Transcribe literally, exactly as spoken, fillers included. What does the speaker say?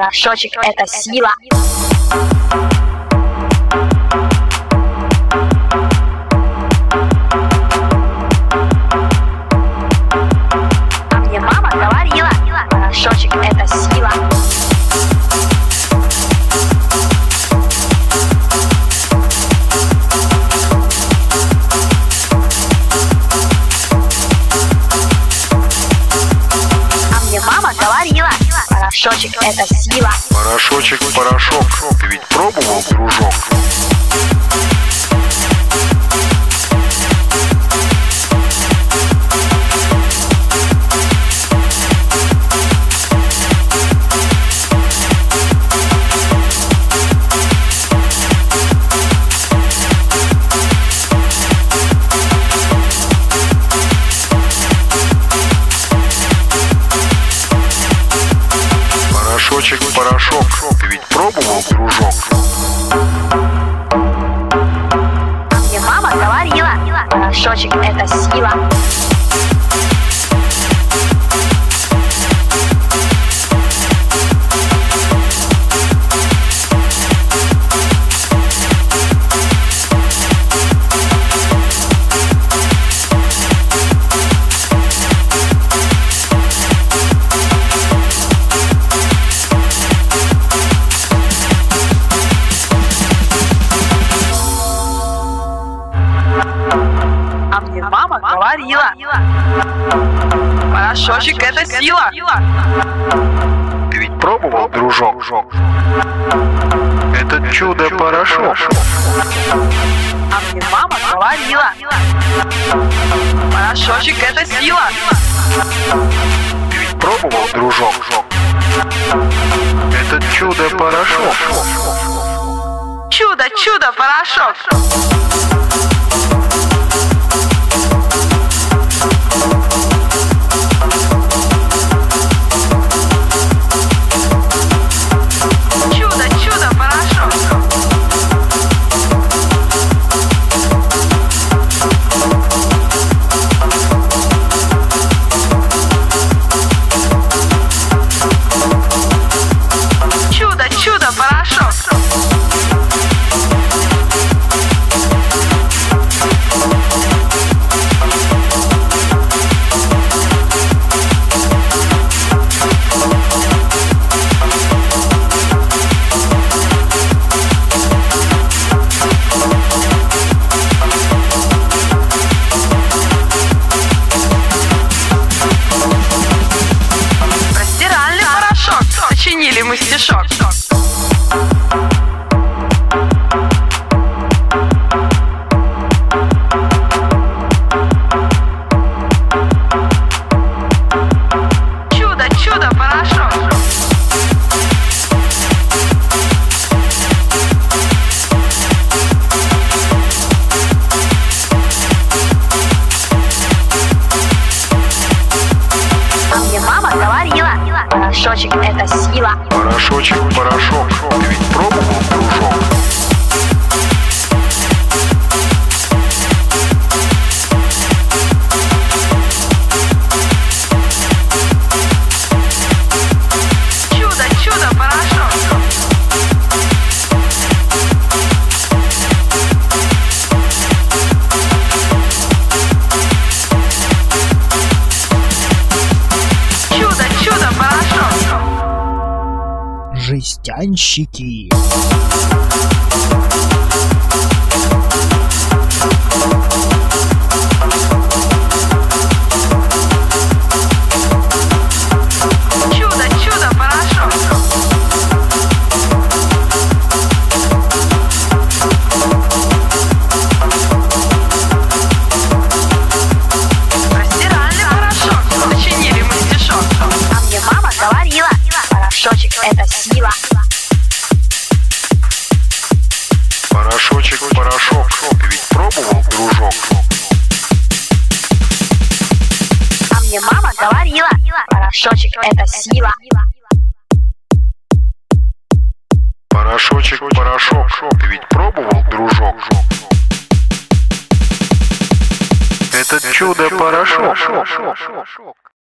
Порошочек — это сила. А мне мама говорила, порошочек — это сила. Мама говорила, порошочек — это сила. Порошочек, порошок, ты ведь пробовал, дружок? Порошочек, порошок, ты ведь пробовал, дружок? А мне мама говорила, порошочек — это сила. А мне мама говорила, порошочек — это сила. Ты ведь пробовал, дружок? Это чудо-порошок. А мне мама говорила, порошочек — это сила. Ты ведь пробовал, дружок? Это чудо-порошок. Чудо, чудо-порошок. Чудо-порошок. Про стиральный порошок сочинили мы стишок. Порошочек — это сила. Порошочек, порошок, ты ведь пробовал, дружок? Чудо, чудо-порошок. Жестянщики. Порошочек — это сила. Порошочек, порошок, ты ведь пробовал, дружок? А мне мама говорила, порошочек — это сила. Порошочек, порошок, ты ведь пробовал, дружок? Это чудо-порошок.